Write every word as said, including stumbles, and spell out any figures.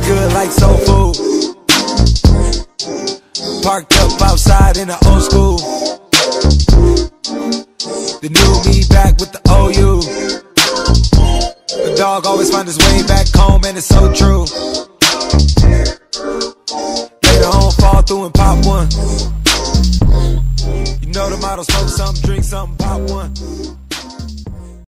good like soul food. Parked up outside in the old school. The new me back with the O U. The dog always find his way back home, and it's so true. Later on, fall through and pop one. You know the motto, smoke something, drink something, pop one.